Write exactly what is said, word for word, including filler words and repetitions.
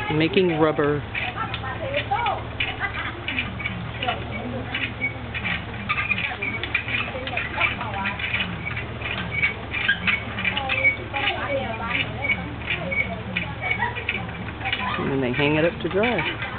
Making rubber. And then they hang it up to dry.